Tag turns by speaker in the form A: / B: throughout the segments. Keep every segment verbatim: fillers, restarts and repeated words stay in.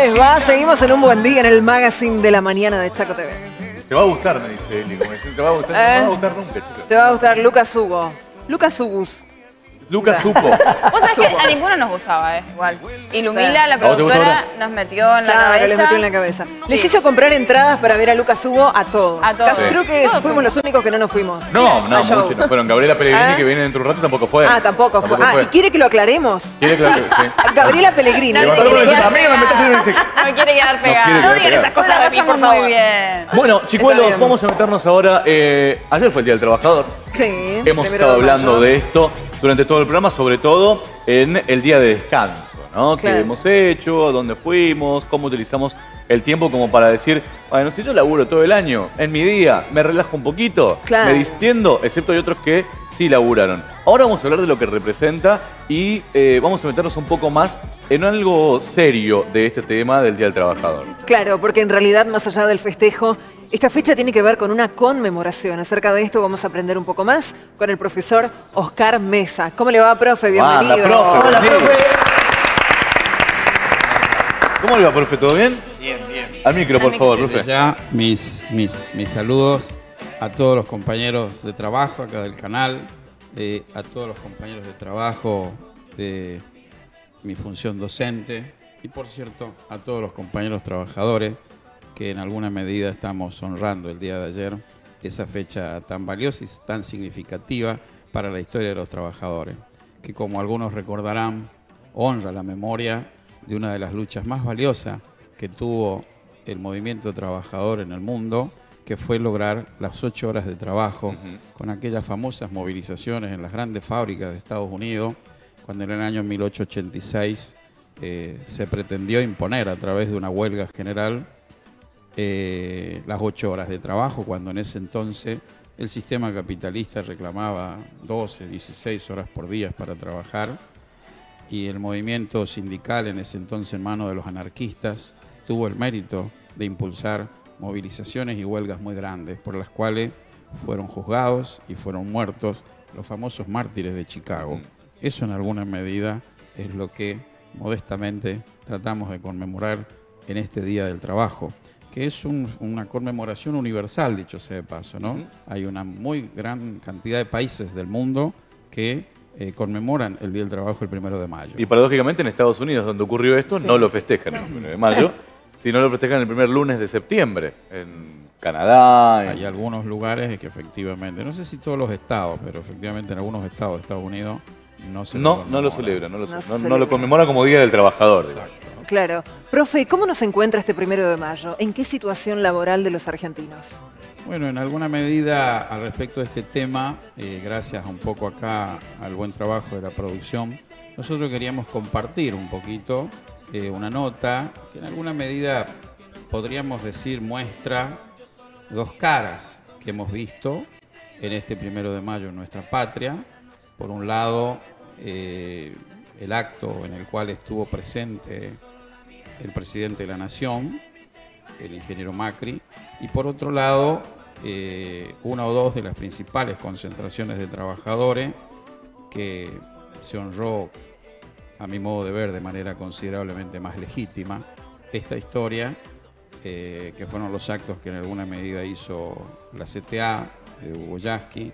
A: les va? Seguimos en un buen día en el magazine de la mañana de Chaco T V.
B: Te va a gustar, me dice Eli. Como dicen, te va a gustar, eh, no te va a gustar nunca, chicos.
A: Te va a gustar Lucas Hugo. Lucas Hugus.
B: Lucas supo.
C: Vos sabés que a ninguno nos gustaba, ¿eh? Igual. Y Lumila, la
B: ¿A vos te gustó
C: productora,
B: ahora?
C: nos metió en la
A: Claro,
C: cabeza.
A: les metió en la cabeza.
C: Sí.
A: Les hizo comprar entradas para ver a Lucas Hugo a todos.
C: A todos.
A: Casi
B: Sí.
A: creo que
C: Todos
A: fuimos los únicos que no nos fuimos.
B: No, no,
A: Al show.
B: muchos no fueron. Gabriela Pellegrini,
A: ¿Ah?
B: que viene dentro de un rato, tampoco fue.
A: Ah, tampoco fue. Ah, ¿y quiere que lo aclaremos?
B: ¿Quiere que lo aclare? Sí.
A: Gabriela Pellegrini.
B: Levantó la mano y dice, "Amiga, me metés en el-".
C: No me quiere quedar pegada.
B: quiere
C: No
B: quedar
C: digan
B: pegada.
C: esas cosas de mí, por favor. Muy bien.
B: Bueno, chicuelos,
A: bien.
B: vamos a meternos ahora. Eh, ayer fue el Día del Trabajador.
A: Sí.
B: Hemos
A: primero
B: estado
A: de
B: hablando
A: mayo.
B: de esto durante todo el programa, sobre todo en el día de descanso, ¿no?
A: Claro.
B: ¿Qué hemos hecho? ¿Dónde fuimos? ¿Cómo utilizamos el tiempo como para decir, bueno, si yo laburo todo el año, en mi día, me relajo un poquito,
A: Claro.
B: me distiendo, excepto hay otros que sí laburaron. Ahora vamos a hablar de lo que representa y eh, vamos a meternos un poco más en algo serio de este tema del Día del Trabajador.
A: Claro, porque en realidad, más allá del festejo, esta fecha tiene que ver con una conmemoración. Acerca de esto vamos a aprender un poco más con el profesor Oscar Mesa. ¿Cómo le va, profe? Bienvenido.
B: Anda, profe.
A: Hola,
B: Sí.
A: profe.
B: ¿Cómo le va, profe? ¿Todo bien?
D: Bien, bien.
B: Al micro, por favor,
D: Desde
B: profe.
D: ya mis, mis, mis saludos a todos los compañeros de trabajo acá del canal, eh, a todos los compañeros de trabajo de mi función docente y, por cierto, a todos los compañeros trabajadores que en alguna medida estamos honrando el día de ayer, esa fecha tan valiosa y tan significativa para la historia de los trabajadores, que como algunos recordarán, honra la memoria de una de las luchas más valiosas que tuvo el movimiento trabajador en el mundo, que fue lograr las ocho horas de trabajo,
B: Ujú.
D: con aquellas famosas movilizaciones en las grandes fábricas de Estados Unidos, cuando en el año mil ochocientos ochenta y seis eh, se pretendió imponer a través de una huelga general eh, las ocho horas de trabajo, cuando en ese entonces el sistema capitalista reclamaba doce, dieciséis horas por día para trabajar, y el movimiento sindical en ese entonces en manos de los anarquistas tuvo el mérito de impulsar movilizaciones y huelgas muy grandes, por las cuales fueron juzgados y fueron muertos los famosos mártires de Chicago. Eso en alguna medida es lo que modestamente tratamos de conmemorar en este Día del Trabajo, que es un- una conmemoración universal, dicho sea de paso, ¿no?
B: Ujú.
D: Hay una muy gran cantidad de países del mundo que eh, conmemoran el Día del Trabajo el primero de mayo.
B: Y paradójicamente en Estados Unidos, donde ocurrió esto, no lo festejan el primero de mayo, sino lo festejan el primer lunes de septiembre. En Canadá. en-
D: Hay algunos lugares que efectivamente, no sé si todos los estados, pero efectivamente en algunos estados de Estados Unidos no se
B: No, no lo
D: conmemora.
B: celebran, no lo,
A: No
B: no-
A: se
B: no
A: celebra.
B: lo conmemoran como Día del Trabajador. digamos.
D: Exacto.
A: Claro. Profe, ¿cómo nos encuentra este primero de mayo? ¿En qué situación laboral de los argentinos?
D: Bueno, en alguna medida al respecto de este tema, eh, gracias un poco acá al buen trabajo de la producción, nosotros queríamos compartir un poquito eh, una nota que en alguna medida podríamos decir muestra dos caras que hemos visto en este primero de mayo en nuestra patria. Por un lado, eh, el acto en el cual estuvo presente el presidente de la Nación, el ingeniero Macri, y por otro lado, eh, una o dos de las principales concentraciones de trabajadores que se honró, a mi modo de ver, de manera considerablemente más legítima esta historia, eh, que fueron los actos que en alguna medida hizo la C T A de Hugo Yasky,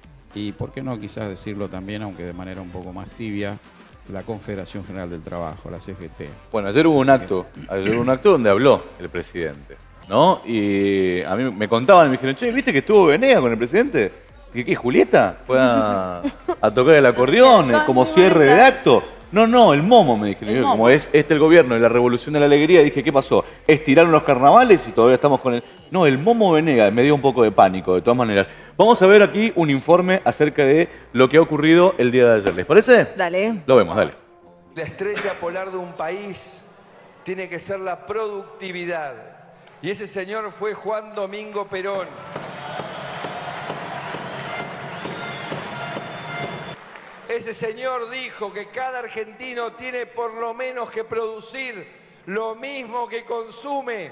D: y por qué no quizás decirlo también, aunque de manera un poco más tibia, la Confederación General del Trabajo, la C G T.
B: Bueno, ayer hubo un
D: Así que-
B: acto, ayer hubo un acto donde habló el presidente, ¿no? Y a mí me contaban, me dijeron, che, ¿viste que estuvo Venega con el presidente? ¿Y qué, Julieta? Fue a, a tocar el acordeón eh, como cierre del acto. No, no, el momo, me dijeron.
C: El
B: Y
C: momo.
B: como es este el gobierno de la revolución de la alegría, dije, ¿qué pasó? ¿Estiraron los carnavales y todavía estamos con el...? No, el momo Venega, me dio un poco de pánico, de todas maneras. Vamos a ver aquí un informe acerca de lo que ha ocurrido el día de ayer. ¿Les parece?
A: Dale.
B: Lo vemos, dale.
E: La estrella polar de un país tiene que ser la productividad. Y ese señor fue Juan Domingo Perón. Ese señor dijo que cada argentino tiene por lo menos que producir lo mismo que consume.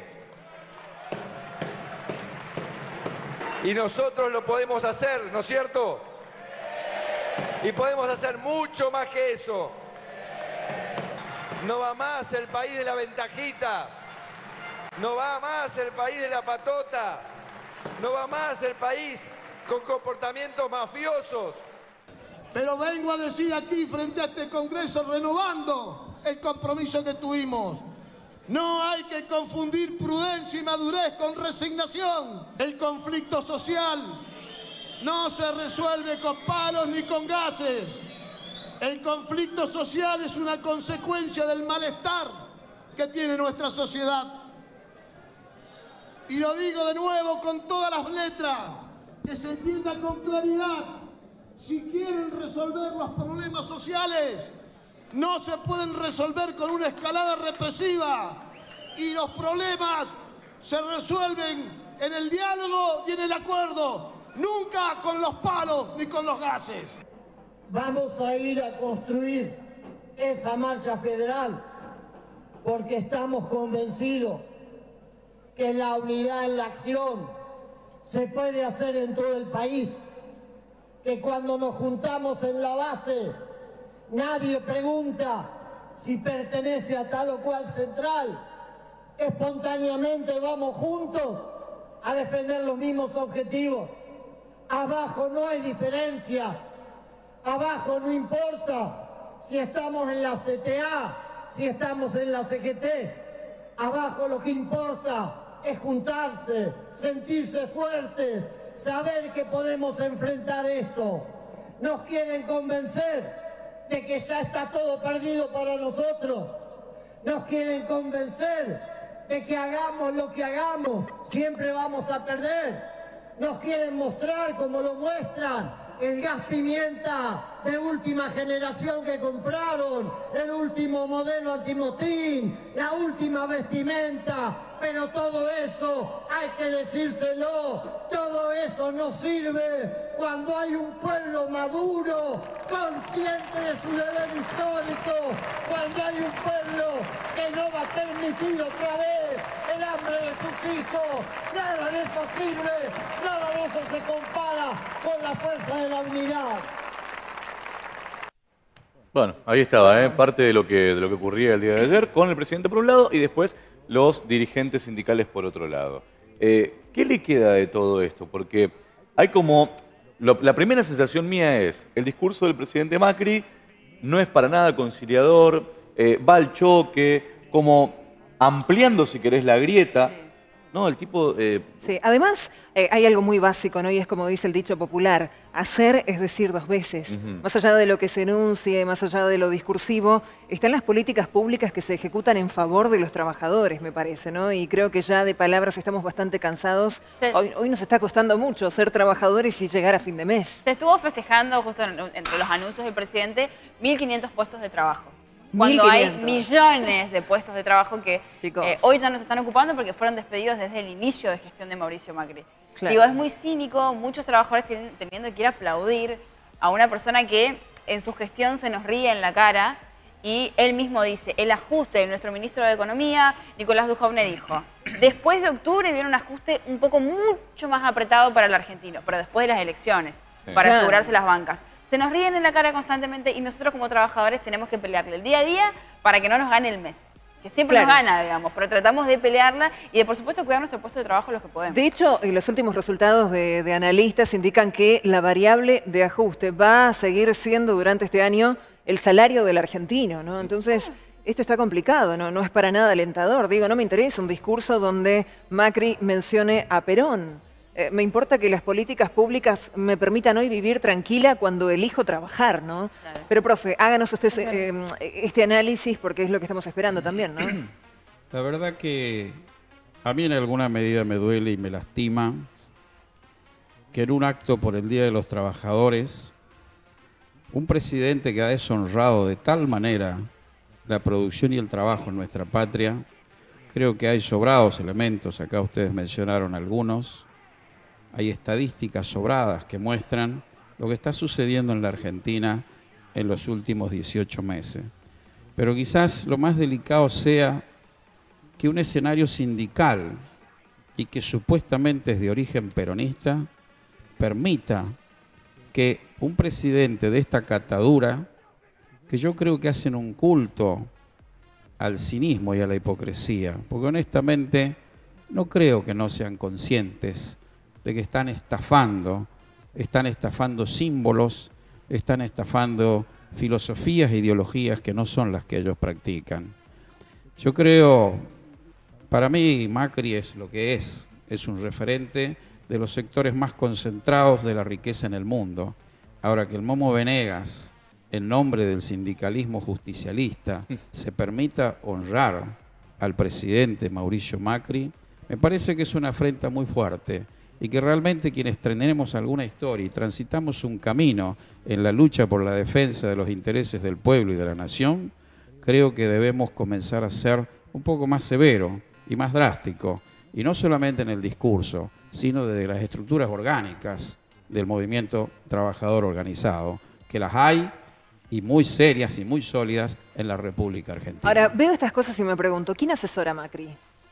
E: Y nosotros lo podemos hacer, ¿no es cierto? Y podemos hacer mucho más que eso. No va más el país de la ventajita. No va más el país de la patota. No va más el país con comportamientos mafiosos.
F: Pero vengo a decir aquí frente a este Congreso, renovando el compromiso que tuvimos. No hay que confundir prudencia y madurez con resignación. El conflicto social no se resuelve con palos ni con gases. El conflicto social es una consecuencia del malestar que tiene nuestra sociedad. Y lo digo de nuevo con todas las letras, que se entienda con claridad. Si quieren resolver los problemas sociales, no se pueden resolver con una escalada represiva. Y los problemas se resuelven en el diálogo y en el acuerdo, nunca con los palos ni con los gases.
G: Vamos a ir a construir esa marcha federal porque estamos convencidos que la unidad en la acción se puede hacer en todo el país, que cuando nos juntamos en la base nadie pregunta si pertenece a tal o cual central, espontáneamente vamos juntos a defender los mismos objetivos. Abajo no hay diferencia, abajo no importa si estamos en la C T A, si estamos en la C G T, abajo lo que importa es juntarse, sentirse fuertes, saber que podemos enfrentar esto. Nos quieren convencer de que ya está todo perdido para nosotros. Nos quieren convencer de que hagamos lo que hagamos, siempre vamos a perder. Nos quieren mostrar, como lo muestran, el gas pimienta de última generación que compraron, el último modelo antimotín, la última vestimenta, pero todo eso hay que decírselo, todo eso no sirve cuando hay un pueblo maduro, consciente de su deber histórico, cuando hay un pueblo que no va a permitir otra vez el hambre de sus hijos. Nada de eso sirve, nada de eso se compara con la fuerza de la unidad.
B: Bueno, ahí estaba, ¿eh? Parte de lo, que, de lo que ocurría el día de ayer con el presidente por un lado y después los dirigentes sindicales por otro lado. Eh, ¿Qué le queda de todo esto? Porque hay como... Lo, la primera sensación mía es, el discurso del presidente Macri no es para nada conciliador, eh, va al choque, como ampliando, si querés, la grieta. No, el tipo... Eh...
A: Sí, además eh, hay algo muy básico, ¿no? Y es como dice el dicho popular, hacer es decir dos veces. Uh-huh. Más allá de lo que se enuncie, más allá de lo discursivo, están las políticas públicas que se ejecutan en favor de los trabajadores, me parece, ¿no? Y creo que ya de palabras estamos bastante cansados. Sí. Hoy, hoy nos está costando mucho ser trabajadores y llegar a fin de mes.
C: Se estuvo festejando, justo entre los anuncios del presidente, mil quinientos puestos de trabajo. Cuando hay millones de puestos de trabajo que eh, hoy ya no se están ocupando porque fueron despedidos desde el inicio de gestión de Mauricio Macri. Claro. Digo, es muy cínico, muchos trabajadores tienen, teniendo que ir a aplaudir a una persona que en su gestión se nos ríe en la cara y él mismo dice, el ajuste de nuestro ministro de Economía, Nicolás Dujovne, dijo, después de octubre viene un ajuste un poco mucho más apretado para el argentino, pero después de las elecciones, sí, para claro. asegurarse las bancas. Se nos ríen en la cara constantemente y nosotros como trabajadores tenemos que pelearle el día a día para que no nos gane el mes. Que siempre claro. nos gana, digamos, pero tratamos de pelearla y de, por supuesto, cuidar nuestro puesto de trabajo los que podemos.
A: De hecho, los últimos resultados de, de analistas indican que la variable de ajuste va a seguir siendo durante este año el salario del argentino, ¿no? Entonces, esto está complicado, ¿no? No es para nada alentador. Digo, no me interesa un discurso donde Macri mencione a Perón. Eh, me importa que las políticas públicas me permitan hoy vivir tranquila cuando elijo trabajar, ¿no? Claro. Pero, profe, háganos usted eh, este análisis porque es lo que estamos esperando también, ¿no?
D: La verdad que a mí en alguna medida me duele y me lastima que en un acto por el Día de los Trabajadores, un presidente que ha deshonrado de tal manera la producción y el trabajo en nuestra patria, creo que hay sobrados elementos, acá ustedes mencionaron algunos. Hay estadísticas sobradas que muestran lo que está sucediendo en la Argentina en los últimos dieciocho meses. Pero quizás lo más delicado sea que un escenario sindical y que supuestamente es de origen peronista permita que un presidente de esta catadura, que yo creo que hacen un culto al cinismo y a la hipocresía, porque honestamente no creo que no sean conscientes de que están estafando, están estafando símbolos, están estafando filosofías e ideologías que no son las que ellos practican. Yo creo, para mí Macri es lo que es, es un referente de los sectores más concentrados de la riqueza en el mundo. Ahora, que el Momo Venegas, en nombre del sindicalismo justicialista, se permita honrar al presidente Mauricio Macri, me parece que es una afrenta muy fuerte y que realmente quienes tenemos alguna historia y transitamos un camino en la lucha por la defensa de los intereses del pueblo y de la nación, creo que debemos comenzar a ser un poco más severo y más drástico, y no solamente en el discurso, sino desde las estructuras orgánicas del movimiento trabajador organizado, que las hay y muy serias y muy sólidas en la República Argentina.
A: Ahora, veo estas cosas y me pregunto, ¿quién asesora a Macri?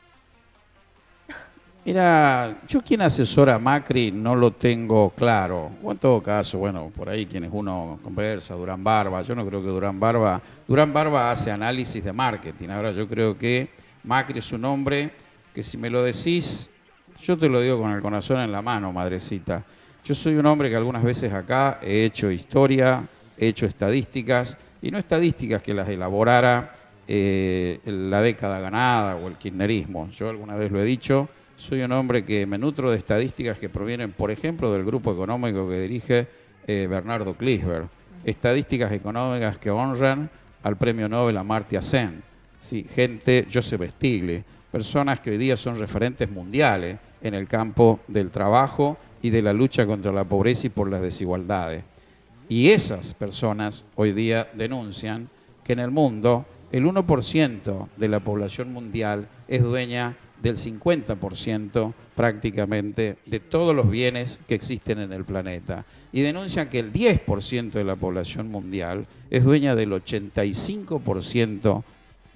D: Mira, yo quien asesora a Macri no lo tengo claro. O en todo caso, bueno, por ahí quienes uno conversa, Durán Barba, yo no creo que Durán Barba... Durán Barba hace análisis de marketing. Ahora yo creo que Macri es un hombre que si me lo decís, yo te lo digo con el corazón en la mano, madrecita. Yo soy un hombre que algunas veces acá he hecho historia, he hecho estadísticas, y no estadísticas que las elaborara eh, la década ganada o el kirchnerismo. Yo alguna vez lo he dicho, soy un hombre que me nutro de estadísticas que provienen, por ejemplo, del grupo económico que dirige eh, Bernardo Klinsberg. Estadísticas económicas que honran al premio Nobel Amartya Sen. Sí, gente, Joseph Stiglitz, personas que hoy día son referentes mundiales en el campo del trabajo y de la lucha contra la pobreza y por las desigualdades. Y esas personas hoy día denuncian que en el mundo el uno por ciento de la población mundial es dueña del cincuenta por ciento prácticamente de todos los bienes que existen en el planeta. Y denuncian que el diez por ciento de la población mundial es dueña del ochenta y cinco por ciento.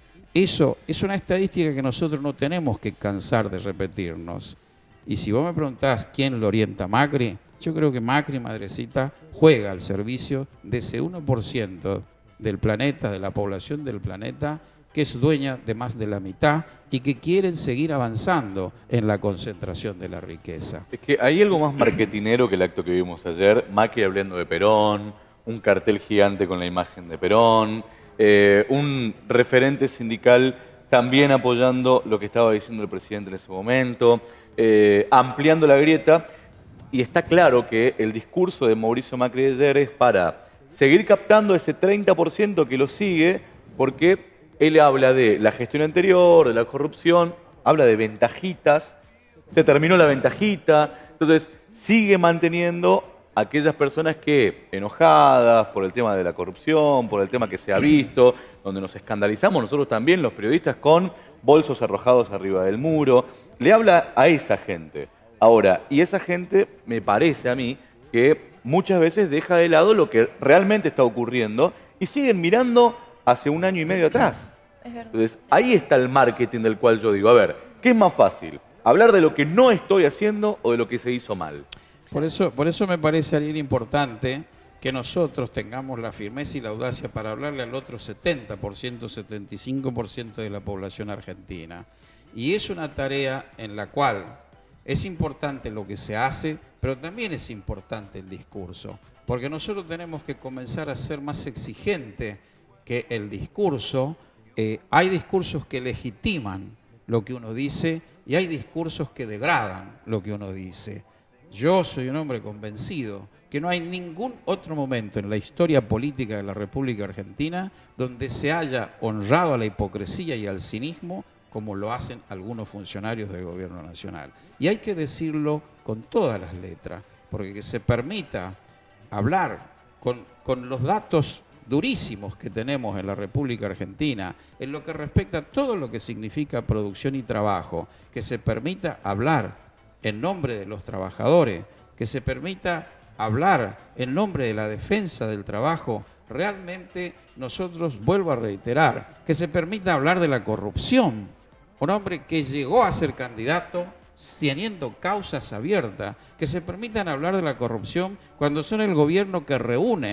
D: Eso es una estadística que nosotros no tenemos que cansar de repetirnos. Y si vos me preguntás quién lo orienta a Macri, yo creo que Macri, madrecita, juega al servicio de ese uno por ciento del planeta, de la población del planeta, que es dueña de más de la mitad y que quieren seguir avanzando en la concentración de la riqueza.
B: Es que hay algo más marketinero que el acto que vimos ayer, Macri hablando de Perón, un cartel gigante con la imagen de Perón, eh, un referente sindical también apoyando lo que estaba diciendo el presidente en ese momento, eh, ampliando la grieta, y está claro que el discurso de Mauricio Macri de ayer es para seguir captando ese treinta por ciento que lo sigue, porque él habla de la gestión anterior, de la corrupción, habla de ventajitas, se terminó la ventajita, entonces sigue manteniendo a aquellas personas que, enojadas por el tema de la corrupción, por el tema que se ha visto, donde nos escandalizamos nosotros también, los periodistas, con bolsos arrojados arriba del muro, le habla a esa gente. Ahora, y esa gente, me parece a mí, que muchas veces deja de lado lo que realmente está ocurriendo y siguen mirando hace un año y medio atrás.
C: Es verdad.
B: Entonces, ahí está el marketing del cual yo digo, a ver, ¿qué es más fácil? ¿Hablar de lo que no estoy haciendo o de lo que se hizo mal?
D: Por eso, por eso me parece, Ariel, importante que nosotros tengamos la firmeza y la audacia para hablarle al otro setenta por ciento, setenta y cinco por ciento de la población argentina. Y es una tarea en la cual es importante lo que se hace, pero también es importante el discurso, porque nosotros tenemos que comenzar a ser más exigentes que el discurso. Eh, hay discursos que legitiman lo que uno dice y hay discursos que degradan lo que uno dice. Yo soy un hombre convencido que no hay ningún otro momento en la historia política de la República Argentina donde se haya honrado a la hipocresía y al cinismo como lo hacen algunos funcionarios del gobierno nacional. Y hay que decirlo con todas las letras, porque que se permita hablar con, con los datos durísimos que tenemos en la República Argentina, en lo que respecta a todo lo que significa producción y trabajo, que se permita hablar en nombre de los trabajadores, que se permita hablar en nombre de la defensa del trabajo. Realmente nosotros, vuelvo a reiterar, que se permita hablar de la corrupción. Un hombre que llegó a ser candidato teniendo causas abiertas, que se permitan hablar de la corrupción cuando son el gobierno que reúne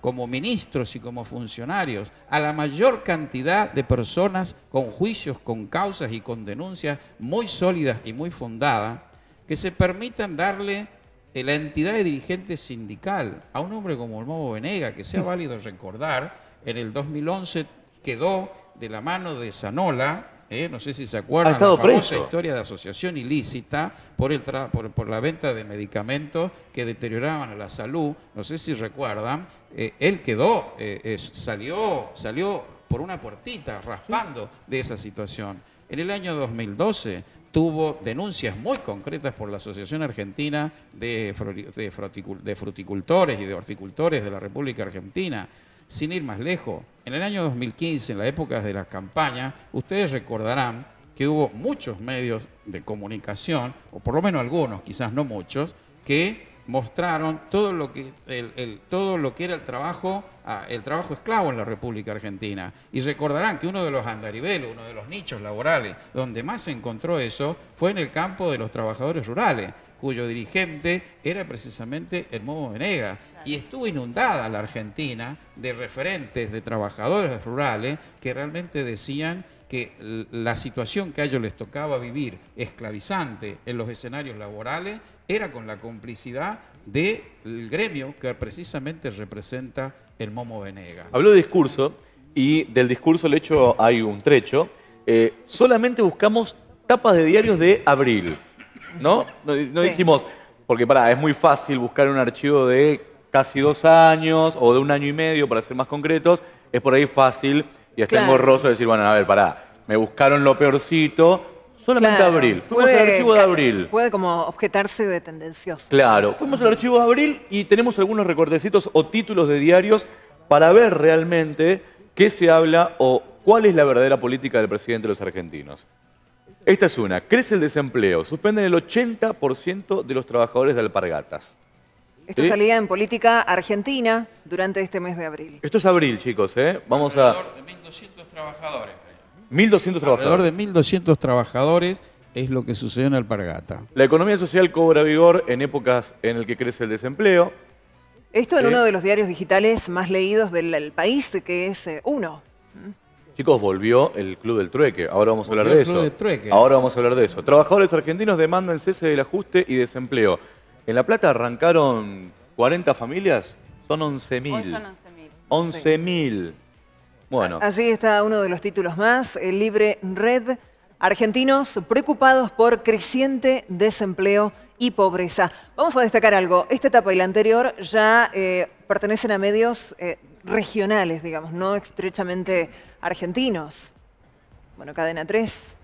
D: como ministros y como funcionarios, a la mayor cantidad de personas con juicios, con causas y con denuncias muy sólidas y muy fundadas, que se permitan darle la entidad de dirigente sindical a un hombre como el Momo Venega, que sea válido recordar, en el dos mil once quedó de la mano de Zanola, eh, no sé si se acuerdan, la famosa
B: preso.
D: historia de asociación ilícita por, el tra por, por la venta de medicamentos que deterioraban la salud, no sé si recuerdan, eh, él quedó, eh, eh, salió, salió por una puertita raspando de esa situación. En el año dos mil doce tuvo denuncias muy concretas por la Asociación Argentina de, de, de Fruticultores y de Horticultores de la República Argentina. Sin ir más lejos, en el año dos mil quince, en la época de las campañas, ustedes recordarán que hubo muchos medios de comunicación, o por lo menos algunos, quizás no muchos, que mostraron todo lo que, el, el, todo lo que era el trabajo, el trabajo esclavo en la República Argentina. Y recordarán que uno de los andarivelos, uno de los nichos laborales donde más se encontró eso, fue en el campo de los trabajadores rurales, cuyo dirigente era precisamente el Momo Venega. Y estuvo inundada la Argentina de referentes de trabajadores rurales que realmente decían que la situación que a ellos les tocaba vivir esclavizante en los escenarios laborales era con la complicidad del gremio que precisamente representa el Momo Venega.
B: Habló de discurso y del discurso le hecho hay un trecho. Eh, solamente buscamos tapas de diarios de abril, ¿no? No, no sí. dijimos, porque pará, es muy fácil buscar un archivo de casi dos años o de un año y medio, para ser más concretos, es por ahí fácil y hasta claro. engorroso decir, bueno, a ver, pará, me buscaron lo peorcito, solamente claro. abril. Fuimos puede, al archivo de abril.
A: Puede como objetarse de tendencioso.
B: Claro, fuimos al archivo de abril y tenemos algunos recortecitos o títulos de diarios para ver realmente qué se habla o cuál es la verdadera política del presidente de los argentinos. Esta es una. Crece el desempleo. Suspenden el ochenta por ciento de los trabajadores de alpargatas.
A: Esto ¿Sí? salía en Política Argentina durante este mes de abril.
B: Esto es abril, chicos, ¿eh? Vamos a...
D: Alrededor de mil doscientos trabajadores.
B: mil doscientos trabajadores.
D: Alrededor de mil doscientos trabajadores es lo que sucedió en Alpargata.
B: La economía social cobra vigor en épocas en las que crece el desempleo.
A: Esto en ¿Sí? uno de los diarios digitales más leídos del, del país, que es eh, Uno.
B: Chicos, volvió el Club del Trueque. Ahora vamos a hablar
D: volvió
B: de
D: el Club
B: eso.
D: del Trueque.
B: Ahora vamos a hablar de eso. Trabajadores argentinos demandan cese del ajuste y desempleo. En La Plata arrancaron cuarenta familias. Son once mil.
C: Hoy son once mil.
B: once mil. Sí. Bueno.
A: Allí está uno de los títulos más. El Libre Red. Argentinos preocupados por creciente desempleo y pobreza. Vamos a destacar algo. Esta etapa y la anterior ya eh, pertenecen a medios eh, regionales, digamos, no estrechamente argentinos. Bueno, Cadena tres.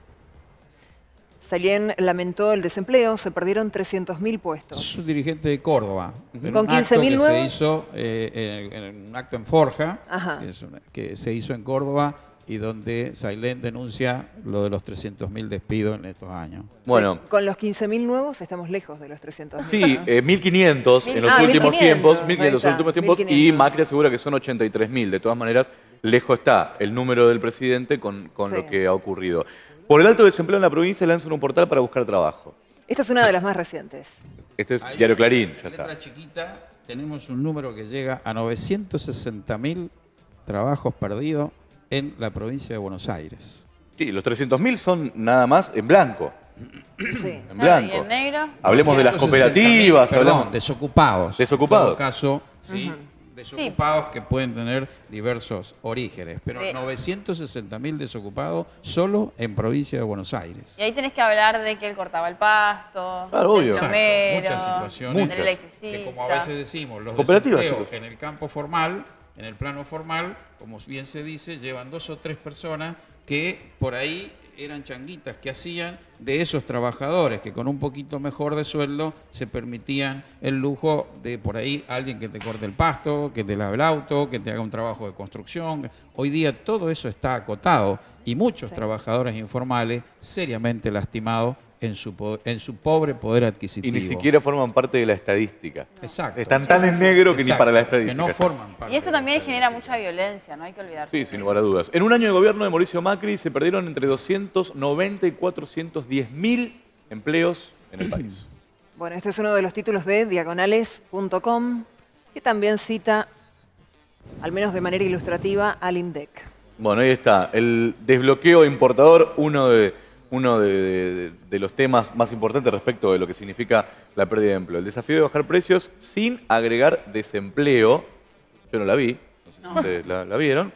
A: Sallén lamentó el desempleo, se perdieron trescientos mil puestos.
D: Es un dirigente de Córdoba.
A: Uh-huh. Con quince mil nuevos.
D: Se hizo eh, en, en un acto en Forja, que, es una, que se hizo en Córdoba y donde Sallén denuncia lo de los trescientos mil despidos en estos años.
B: Bueno,
A: sí, con los quince mil nuevos estamos lejos de los trescientos mil.
B: Sí, eh, mil quinientos en los ah, últimos mil quinientos, tiempos, mil quinientos en los últimos tiempos mil quinientos. Y Macri asegura que son ochenta y tres mil. De todas maneras, lejos está el número del presidente con, con sí. lo que ha ocurrido. Por el alto desempleo en la provincia lanzan un portal para buscar trabajo.
A: Esta es una de las más recientes.
B: Este es
D: Ahí,
B: Diario Clarín.
D: En letra chiquita tenemos un número que llega a novecientos sesenta mil trabajos perdidos en la provincia de Buenos Aires.
B: Sí, los trescientos mil son nada más en blanco.
A: Sí.
B: En blanco.
C: ¿Y en negro?
B: Hablemos de las cooperativas.
D: Perdón,
B: hablamos...
D: desocupados.
B: Desocupados.
D: En todo caso, sí. Uh-huh. Desocupados sí. que pueden tener diversos orígenes, pero sí. novecientos sesenta mil desocupados solo en provincia de Buenos Aires.
C: Y ahí tenés que hablar de que él cortaba el pasto,
B: claro, obvio.
C: del plomero,
D: muchas situaciones
C: del electricista.
D: Que como a veces decimos, los desempleos en el campo formal, en el plano formal, como bien se dice, llevan dos o tres personas que por ahí eran changuitas que hacían de esos trabajadores que con un poquito mejor de sueldo se permitían el lujo de por ahí alguien que te corte el pasto, que te lave el auto, que te haga un trabajo de construcción. Hoy día todo eso está acotado y muchos sí. trabajadores informales seriamente lastimados en su, en su pobre poder adquisitivo.
B: Y ni siquiera forman parte de la estadística.
D: Exacto.
B: Están tan en negro que
D: Exacto.
B: ni para la estadística.
D: Que no forman parte.
C: Y esto también genera mucha violencia, no hay que olvidarse.
B: Sí, sin lugar a dudas. En un año de gobierno de Mauricio Macri se perdieron entre doscientos noventa y cuatrocientos diez mil empleos en el país.
A: Bueno, este es uno de los títulos de diagonales punto com, que también cita al menos de manera ilustrativa, al INDEC.
B: Bueno, ahí está. El desbloqueo importador, uno de, uno de, de, de los temas más importantes respecto de lo que significa la pérdida de empleo. El desafío de bajar precios sin agregar desempleo. Yo no la vi, no sé si
C: No.
B: ustedes la, la vieron.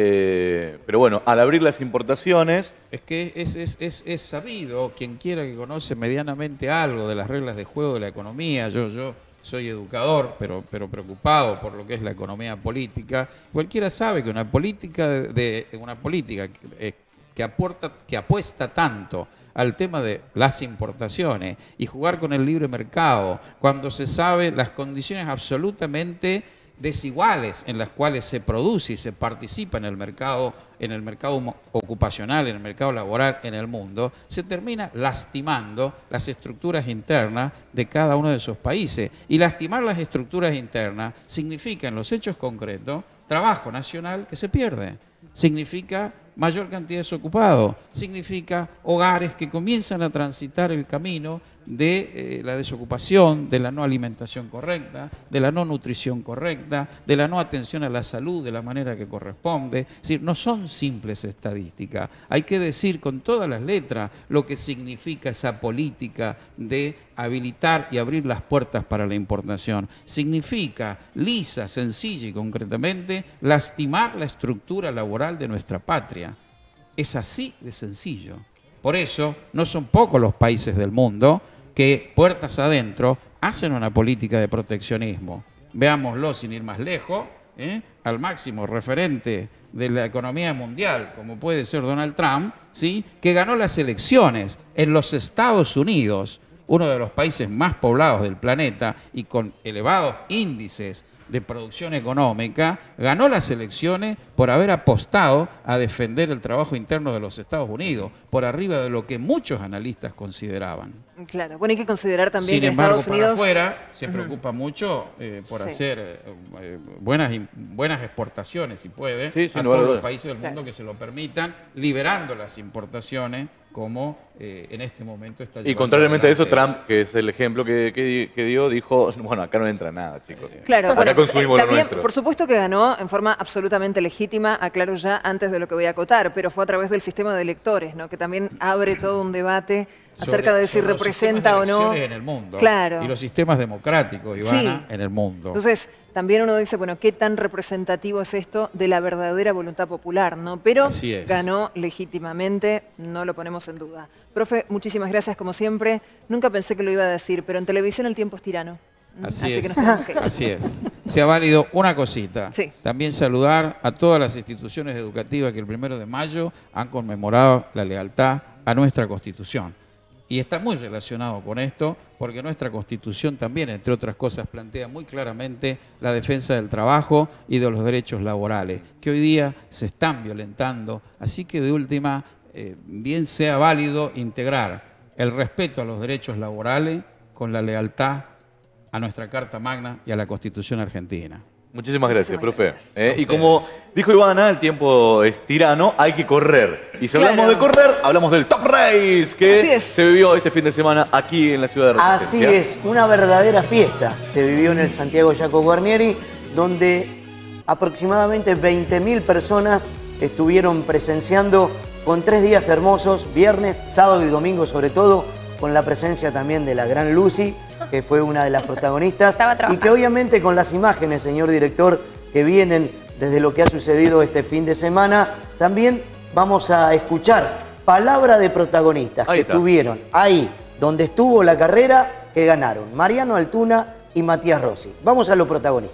B: Eh, pero bueno, al abrir las importaciones...
D: Es que es, es, es, es sabido, quien quiera que conoce medianamente algo de las reglas de juego de la economía, yo, yo soy educador, pero, pero preocupado por lo que es la economía política, cualquiera sabe que una política, de, de una política que, eh, que, aporta, que apuesta tanto al tema de las importaciones y jugar con el libre mercado, cuando se sabe las condiciones absolutamente desiguales en las cuales se produce y se participa en el mercado, en el mercado ocupacional, en el mercado laboral en el mundo, se termina lastimando las estructuras internas de cada uno de esos países. Y lastimar las estructuras internas significa, en los hechos concretos, trabajo nacional que se pierde. Significa mayor cantidad de desocupados, significa hogares que comienzan a transitar el camino de eh, la desocupación, de la no alimentación correcta, de la no nutrición correcta, de la no atención a la salud de la manera que corresponde. Es decir, no son simples estadísticas. Hay que decir con todas las letras lo que significa esa política de habilitar y abrir las puertas para la importación. Significa, lisa, sencilla y concretamente, lastimar la estructura laboral de nuestra patria. Es así de sencillo. Por eso, no son pocos los países del mundo que, puertas adentro, hacen una política de proteccionismo. Veámoslo sin ir más lejos, ¿eh? al máximo referente de la economía mundial, como puede ser Donald Trump, ¿sí? que ganó las elecciones en los Estados Unidos, uno de los países más poblados del planeta y con elevados índices de producción económica, ganó las elecciones por haber apostado a defender el trabajo interno de los Estados Unidos, por arriba de lo que muchos analistas consideraban.
A: Claro, bueno, hay que considerar también
D: Sin
A: que
D: embargo,
A: Estados Unidos...
D: para afuera se
A: Ujú.
D: preocupa mucho eh, por
A: Sí.
D: hacer eh, eh, buenas, buenas exportaciones, si puede,
B: Sí, sin
D: a
B: lugar a
D: todos los
B: dudas.
D: países del mundo
A: Claro.
D: que se lo permitan, liberando las importaciones, como eh, en este momento está
B: Y
D: llevando
B: contrariamente a eso,
D: adelante.
B: Trump, que es el ejemplo que, que, que dio, dijo, bueno, acá no entra nada, chicos.
A: Claro,
B: acá
A: bueno,
B: consumimos
A: eh,
B: lo
A: también,
B: nuestro.
A: por supuesto que ganó en forma absolutamente legítima, aclaro ya antes de lo que voy a acotar, pero fue a través del sistema de electores, ¿no? que también abre todo un debate acerca
D: Sobre-
A: de si
D: sobre los
A: representa
D: sistemas
A: o
D: de
A: no.
D: elecciones en el mundo.
A: Claro.
D: Y los sistemas democráticos, Ivana,
A: Sí.
D: en el mundo.
A: Entonces, también uno dice, bueno, ¿qué tan representativo es esto de la verdadera voluntad popular? ¿no? Pero
D: Así es.
A: ganó legítimamente, no lo ponemos en duda. Profe, muchísimas gracias como siempre. Nunca pensé que lo iba a decir, pero en televisión el tiempo es tirano.
D: Así,
A: que
D: es,
A: nos tenemos que ir.
D: así es. Se ha válido una cosita.
A: Sí.
D: También saludar a todas las instituciones educativas que el primero de mayo han conmemorado la lealtad a nuestra Constitución. Y está muy relacionado con esto, porque nuestra Constitución también, entre otras cosas, plantea muy claramente la defensa del trabajo y de los derechos laborales, que hoy día se están violentando. Así que, de última, eh, bien sea válido integrar el respeto a los derechos laborales con la lealtad a nuestra Carta Magna y a la Constitución argentina.
B: Muchísimas gracias,
A: Muchísimas
B: profe.
A: gracias.
B: Eh, y
D: A
B: como
D: ustedes.
B: dijo Ivana, el tiempo es tirano, hay que correr. Y si
A: Claro.
B: hablamos de correr, hablamos del Top Race que
A: Así es.
B: se vivió este fin de semana aquí en la ciudad de
H: Así
B: Resistencia.
H: es, una verdadera fiesta se vivió en el Santiago Jaco Guarnieri, donde aproximadamente veinte mil personas estuvieron presenciando con tres días hermosos, viernes, sábado y domingo sobre todo, con la presencia también de la gran Lucy, que fue una de las protagonistas,
C: Estaba
H: y
C: trabajando.
H: que obviamente con las imágenes, señor director, que vienen desde lo que ha sucedido este fin de semana, también vamos a escuchar palabra de protagonistas
B: Ahí
H: que
B: está.
H: estuvieron ahí donde estuvo la carrera, que ganaron Mariano Altuna y Matías Rossi. Vamos a los protagonistas.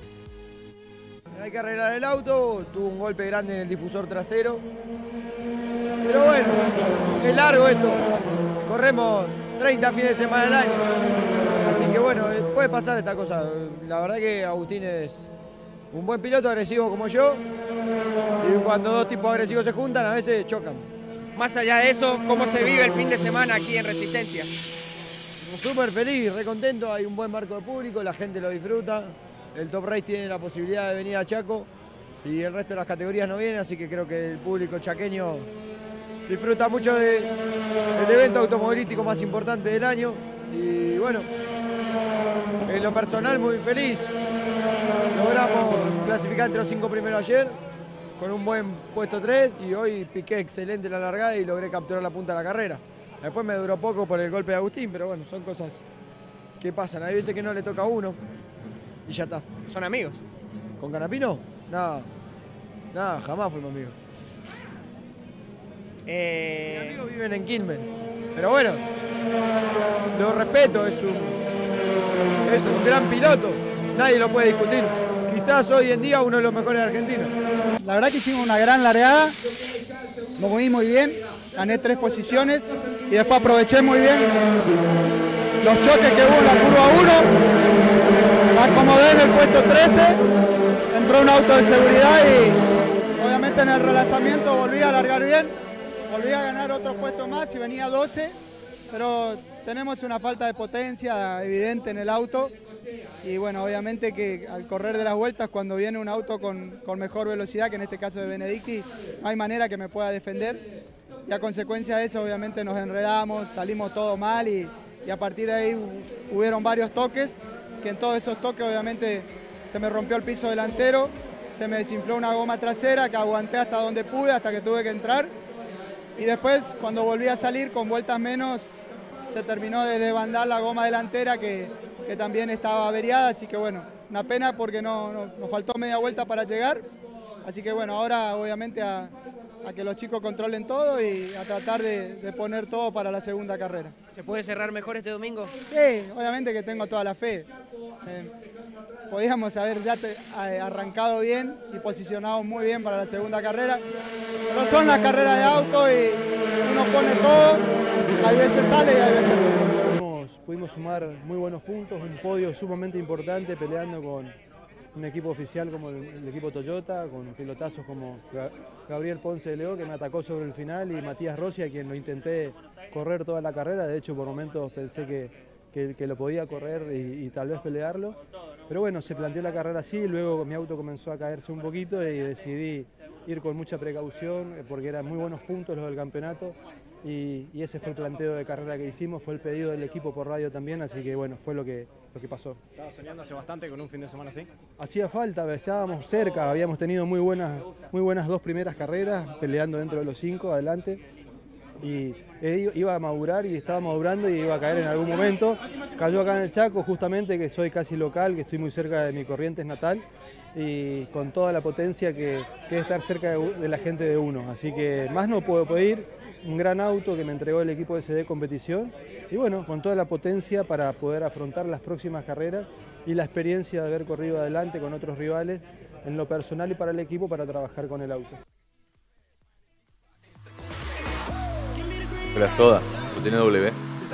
I: Hay que arreglar el auto, tuvo un golpe grande en el difusor trasero. Pero bueno, es largo esto. Corremos treinta fines de semana al año. Así que bueno, puede pasar esta cosa. La verdad que Agustín es un buen piloto, agresivo como yo. Y cuando dos tipos agresivos se juntan, a veces chocan.
J: Más allá de eso, ¿cómo se vive el fin de semana aquí en Resistencia?
I: Súper feliz, re contento, hay un buen marco de público, la gente lo disfruta. El Top Race tiene la posibilidad de venir a Chaco y el resto de las categorías no viene, así que creo que el público chaqueño disfruta mucho del evento automovilístico más importante del año. Y bueno, en lo personal muy feliz. logramos clasificar entre los cinco primeros ayer, con un buen puesto tres, y hoy piqué excelente la largada y logré capturar la punta de la carrera. Después me duró poco por el golpe de Agustín, pero bueno, son cosas que pasan. Hay veces que no le toca a uno y ya está.
J: ¿Son amigos?
I: ¿Con Canapino? Nada, nada, jamás fuimos amigos.
J: Eh...
I: Mis amigos viven en Quilmes, pero bueno, lo respeto, es un, es un gran piloto, nadie lo puede discutir. Quizás hoy en día uno de los mejores de Argentina.
K: La verdad que hicimos una gran largada, nos moví muy bien, gané tres posiciones y después aproveché muy bien los choques que hubo en la curva uno, me acomodé en el puesto trece, entró un auto de seguridad y obviamente en el relanzamiento volví a largar bien, volví a ganar otro puesto más y venía doce, pero tenemos una falta de potencia evidente en el auto. Y bueno, obviamente que al correr de las vueltas, cuando viene un auto con, con mejor velocidad, que en este caso de Benedicti, no hay manera que me pueda defender. Y a consecuencia de eso, obviamente nos enredamos, salimos todo mal y, y a partir de ahí hubieron varios toques, que en todos esos toques obviamente se me rompió el piso delantero, se me desinfló una goma trasera que aguanté hasta donde pude, hasta que tuve que entrar. Y después, cuando volví a salir con vueltas menos, se terminó de desbandar la goma delantera que... que también estaba averiada, así que bueno, una pena porque no, no, nos faltó media vuelta para llegar, así que bueno, ahora obviamente a, a que los chicos controlen todo y a tratar de, de poner todo para la segunda carrera.
J: ¿Se puede cerrar mejor este domingo?
K: Sí, obviamente que tengo toda la fe. Eh, podíamos haber ya te, a, arrancado bien y posicionado muy bien para la segunda carrera, pero son las carreras de auto y uno pone todo, hay veces sale y hay veces no.
L: Pudimos sumar muy buenos puntos, un podio sumamente importante peleando con un equipo oficial como el, el equipo Toyota, con pilotazos como Gabriel Ponce de León, que me atacó sobre el final, y Matías Rossi, a quien lo intenté correr toda la carrera. De hecho, por momentos pensé que, que, que lo podía correr y, y tal vez pelearlo. Pero bueno, se planteó la carrera así, luego mi auto comenzó a caerse un poquito y decidí ir con mucha precaución porque eran muy buenos puntos los del campeonato. Y, y ese fue el planteo de carrera que hicimos, fue el pedido del equipo por radio también, así que bueno, fue lo que, lo que pasó.
M: ¿Estaba soñando hace bastante con un fin de semana así?
L: Hacía falta, estábamos cerca, habíamos tenido muy buenas, muy buenas dos primeras carreras, peleando dentro de los cinco, adelante, y iba a madurar y estaba madurando y iba a caer en algún momento. Cayó acá en el Chaco, justamente, que soy casi local, que estoy muy cerca de mi Corrientes natal, y con toda la potencia que, que es estar cerca de, de la gente de uno, así que más no puedo pedir. Un gran auto que me entregó el equipo de S D Competición y bueno, con toda la potencia para poder afrontar las próximas carreras y la experiencia de haber corrido adelante con otros rivales en lo personal y para el equipo para trabajar con el auto.
B: La soda, lo tiene W.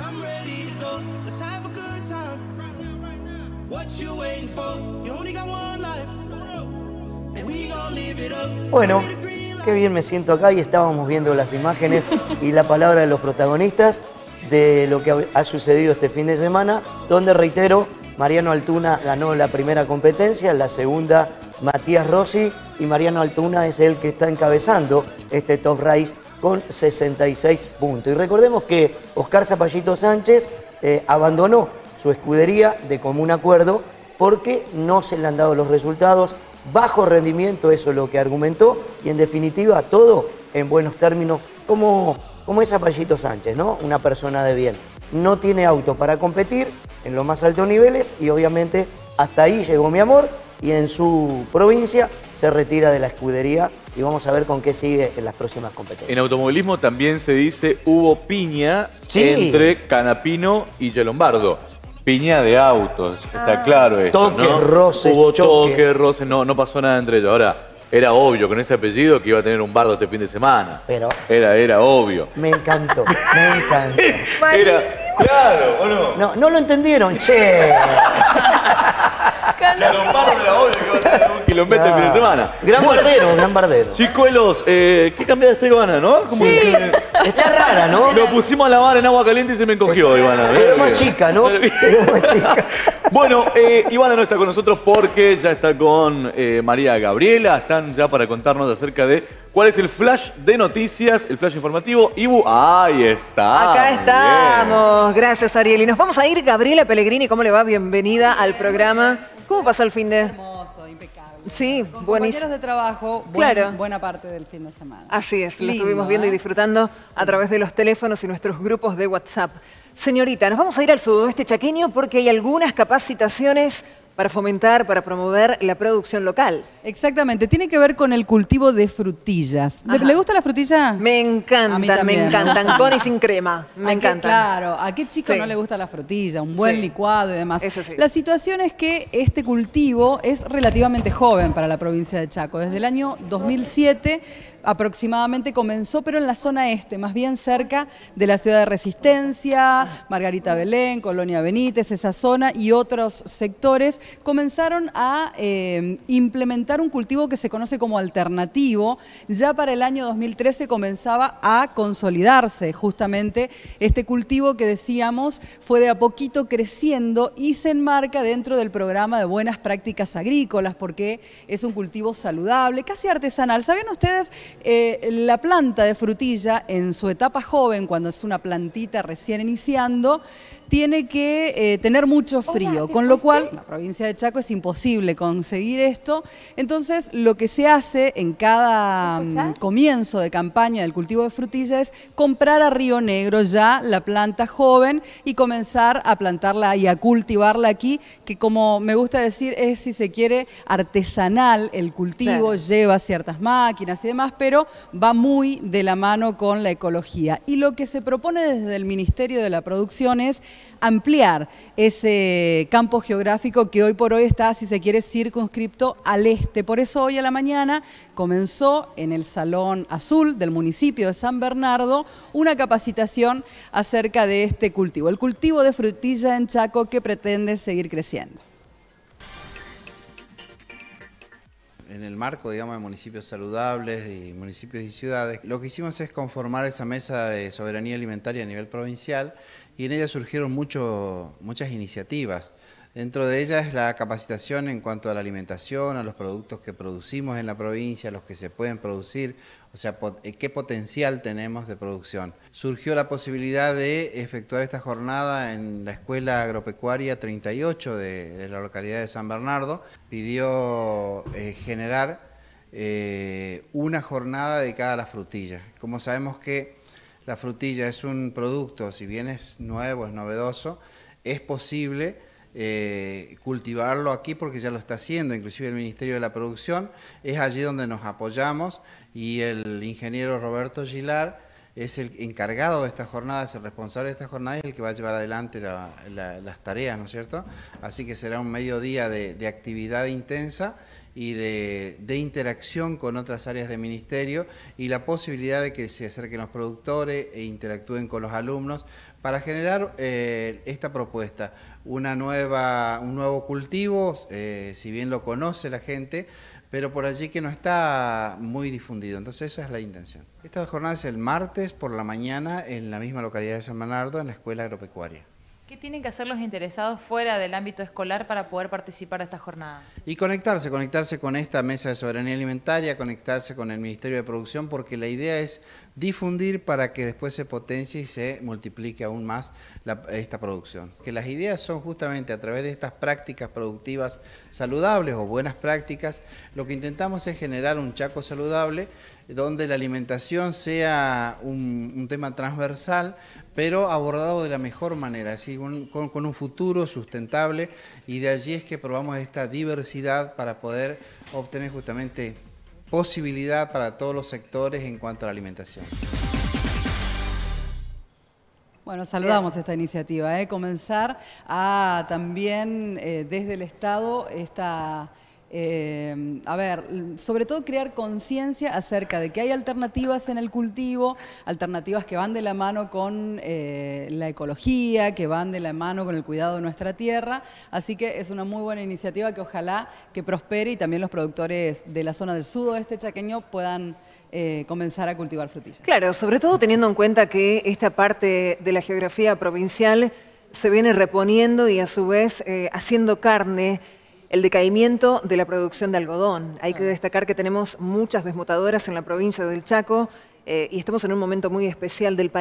H: Bueno, qué bien me siento acá y estábamos viendo las imágenes y la palabra de los protagonistas de lo que ha sucedido este fin de semana, donde, reitero, Mariano Altuna ganó la primera competencia, la segunda Matías Rossi, y Mariano Altuna es el que está encabezando este Top Race con sesenta y seis puntos. Y recordemos que Oscar Zapallito Sánchez eh, abandonó su escudería de común acuerdo porque no se le han dado los resultados, bajo rendimiento, eso es lo que argumentó, y en definitiva todo en buenos términos, como, como es Zapallito Sánchez, ¿no? Una persona de bien. No tiene auto para competir en los más altos niveles y obviamente hasta ahí llegó mi amor, y en su provincia se retira de la escudería y vamos a ver con qué sigue en las próximas competencias.
B: En automovilismo también se dice hubo piña
H: sí.
B: entre Canapino y Gelombardo. Piña de autos, está
H: ah.
B: claro esto,
H: Toques,
B: ¿no?
H: roces,
B: Hubo
H: choques.
B: toques, roces, no, no pasó nada entre ellos. Ahora, era obvio con ese apellido que iba a tener un bardo este fin de semana.
H: Pero
B: Era, era obvio.
H: me encantó, me encantó.
B: Era, claro, ¿o no?
H: No, no lo entendieron, che.
B: Gelombardo era obvio que iba a tener un kilómetro
H: Ah.
B: este fin de semana.
H: Gran
B: Bueno,
H: bardero, gran bardero.
B: Chicuelos, eh, ¿qué cambiada está Ivana, no? Como
H: Sí,
B: que-
H: está rara, ¿no?
B: Lo pusimos a lavar en agua caliente y se me encogió, Ivana.
H: Quedó más chica, ¿no? Quedó más chica.
B: Bueno, eh, Ivana no está con nosotros porque ya está con eh, María Gabriela. Están ya para contarnos acerca de cuál es el flash de noticias, el flash informativo. Ibu, ahí está.
A: Acá
B: Muy
A: estamos. Gracias, Ariel. Y nos vamos a ir, Gabriela Pellegrini. ¿Cómo le va? Bienvenida al programa. ¿Cómo pasó el fin de...?
N: Hermoso,
A: Sí,
N: con
A: buenísimo.
N: compañeros de trabajo, buen,
A: Claro.
N: buena parte del fin de semana.
A: Así es, lo
N: Lindo,
A: estuvimos viendo
N: ¿eh?
A: y disfrutando a través de los teléfonos y nuestros grupos de WhatsApp. Señorita, nos vamos a ir al sudoeste chaqueño porque hay algunas capacitaciones para fomentar, para promover la producción local.
N: Exactamente, tiene que ver con el cultivo de frutillas. ¿Le, ¿Le gusta la frutilla?
A: Me encantan,
N: A mí
A: me
N: también.
A: encantan, con y sin crema, me
N: ¿A qué-
A: encantan.
N: Claro, ¿a qué chico
A: Sí.
N: no le gusta la frutilla? Un buen
A: Sí.
N: licuado y demás.
A: Eso sí.
N: La situación es que este cultivo es relativamente joven para la provincia de Chaco. Desde el año dos mil siete aproximadamente comenzó, pero en la zona este, más bien cerca de la ciudad de Resistencia, Margarita Belén, Colonia Benítez, esa zona y otros sectores, comenzaron a eh, implementar un cultivo que se conoce como alternativo. Ya para el año dos mil trece comenzaba a consolidarse justamente este cultivo que decíamos fue de a poquito creciendo y se enmarca dentro del programa de buenas prácticas agrícolas porque es un cultivo saludable, casi artesanal. ¿Sabían ustedes? Eh, la planta de frutilla en su etapa joven, cuando es una plantita recién iniciando, tiene que eh, tener mucho frío, con lo cual en la provincia de Chaco es imposible conseguir esto. Entonces, lo que se hace en cada mm, comienzo de campaña del cultivo de frutilla es comprar a Río Negro ya la planta joven y comenzar a plantarla y a cultivarla aquí, que como me gusta decir es, si se quiere, artesanal el cultivo,
A: Claro.
N: lleva ciertas máquinas y demás, pero va muy de la mano con la ecología. Y lo que se propone desde el Ministerio de la Producción es ampliar ese campo geográfico que hoy por hoy está, si se quiere, circunscripto al este. Por eso hoy a la mañana comenzó en el Salón Azul del municipio de San Bernardo una capacitación acerca de este cultivo, el cultivo de frutilla en Chaco que pretende seguir creciendo.
O: En el marco, digamos, de municipios saludables y municipios y ciudades, lo que hicimos es conformar esa mesa de soberanía alimentaria a nivel provincial y en ella surgieron mucho, muchas iniciativas. Dentro de ellas la capacitación en cuanto a la alimentación, a los productos que producimos en la provincia, los que se pueden producir, o sea, qué potencial tenemos de producción. Surgió la posibilidad de efectuar esta jornada en la Escuela Agropecuaria treinta y ocho de, de la localidad de San Bernardo. Pidió eh, generar eh, una jornada dedicada a la frutilla. Como sabemos que la frutilla es un producto, si bien es nuevo, es novedoso, es posible Eh, cultivarlo aquí porque ya lo está haciendo, inclusive el Ministerio de la Producción, es allí donde nos apoyamos y el ingeniero Roberto Gilar es el encargado de esta jornada, es el responsable de esta jornada y el que va a llevar adelante la, la, las tareas, ¿no es cierto? Así que será un mediodía de, de actividad intensa y de, de interacción con otras áreas del ministerio y la posibilidad de que se acerquen los productores e interactúen con los alumnos para generar eh, esta propuesta, una nueva, un nuevo cultivo, eh, si bien lo conoce la gente, pero por allí que no está muy difundido. Entonces esa es la intención. Esta jornada es el martes por la mañana en la misma localidad de San Bernardo, en la Escuela Agropecuaria.
P: ¿Qué tienen que hacer los interesados fuera del ámbito escolar para poder participar de esta jornada?
O: Y conectarse, conectarse con esta mesa de soberanía alimentaria, conectarse con el Ministerio de Producción, porque la idea es difundir para que después se potencie y se multiplique aún más la, esta producción. Que las ideas son justamente a través de estas prácticas productivas saludables o buenas prácticas, lo que intentamos es generar un Chaco saludable, donde la alimentación sea un, un tema transversal, pero abordado de la mejor manera, así un, con, con un futuro sustentable, y de allí es que probamos esta diversidad para poder obtener justamente posibilidad para todos los sectores en cuanto a la alimentación.
N: Bueno, saludamos Bien. esta iniciativa, ¿eh? Comenzar a también eh, desde el Estado esta... Eh, a ver, sobre todo crear conciencia acerca de que hay alternativas en el cultivo, alternativas que van de la mano con eh, la ecología, que van de la mano con el cuidado de nuestra tierra, así que es una muy buena iniciativa que ojalá que prospere y también los productores de la zona del sudoeste chaqueño puedan eh, comenzar a cultivar frutillas.
A: Claro, sobre todo teniendo en cuenta que esta parte de la geografía provincial se viene reponiendo y a su vez eh, haciendo carne el decaimiento de la producción de algodón. Hay que destacar que tenemos muchas desmutadoras en la provincia del Chaco eh, y estamos en un momento muy especial del país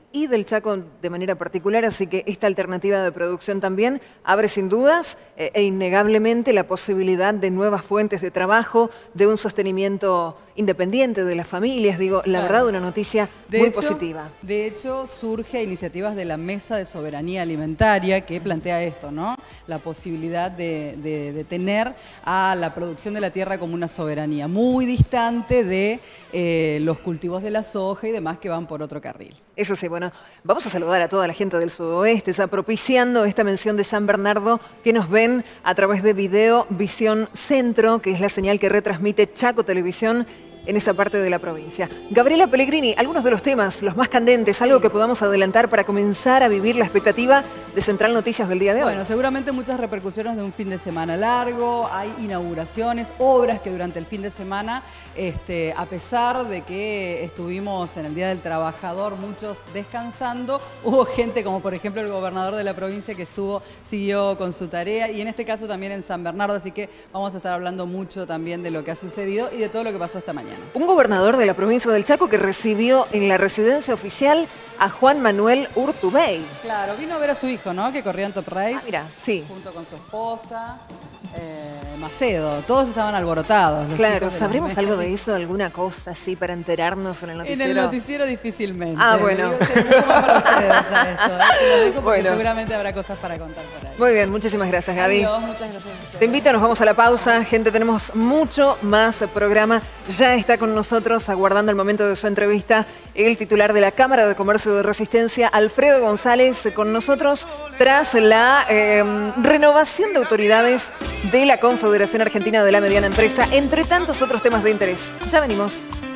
A: y del Chaco de manera particular, así que esta alternativa de producción también abre sin dudas eh, e innegablemente la posibilidad de nuevas fuentes de trabajo, de un sostenimiento independiente de las familias. Digo, la
N: Claro.
A: verdad, una noticia
N: De
A: muy
N: hecho,
A: positiva.
N: De hecho, surge a iniciativas de la Mesa de Soberanía Alimentaria que plantea esto, ¿no? La posibilidad de, de- de tener a la producción de la tierra como una soberanía, muy distante de eh, los cultivos de la soja y demás que van por otro carril.
A: Eso sí, bueno, vamos a saludar a toda la gente del sudoeste, ya propiciando esta mención de San Bernardo, que nos ven a través de Video Visión Centro, que es la señal que retransmite Chaco Televisión en esa parte de la provincia. Gabriela Pellegrini, algunos de los temas, los más candentes, algo que podamos adelantar para comenzar a vivir la expectativa de Central Noticias del día de hoy.
N: Bueno, seguramente muchas repercusiones de un fin de semana largo, hay inauguraciones, obras que durante el fin de semana, este, a pesar de que estuvimos en el Día del Trabajador, muchos descansando, hubo gente como por ejemplo el gobernador de la provincia que estuvo, siguió con su tarea, y en este caso también en San Bernardo, así que vamos a estar hablando mucho también de lo que ha sucedido y de todo lo que pasó esta mañana.
A: Un gobernador de la provincia del Chaco que recibió en la residencia oficial a Juan Manuel Urtubey.
N: Claro, vino a ver a su hijo, ¿no? Que corría en Top Race.
A: Ah, mira, sí.
N: Junto con su esposa, eh, Macedo. Todos estaban alborotados. Los
A: Claro,
N: chicos de la
A: ¿sabremos
N: mesa.
A: algo de eso? ¿Alguna cosa así para enterarnos en el
N: En
A: noticiero?
N: el noticiero difícilmente.
A: Ah,
N: Le
A: bueno.
N: digo, se lo dejo más para ustedes a esto, ¿eh? Se lo dejo porque
A: Bueno.
N: seguramente habrá cosas para contar por ahí.
A: Muy bien, muchísimas gracias, Gaby.
N: Adiós, muchas gracias a ustedes.
A: Te invito, nos vamos a la pausa. Gente, tenemos mucho más programa. Ya está con nosotros, aguardando el momento de su entrevista, el titular de la Cámara de Comercio de Resistencia, Alfredo González, con nosotros tras la eh, renovación de autoridades de la Confederación Argentina de la Mediana Empresa, entre tantos otros temas de interés. Ya venimos.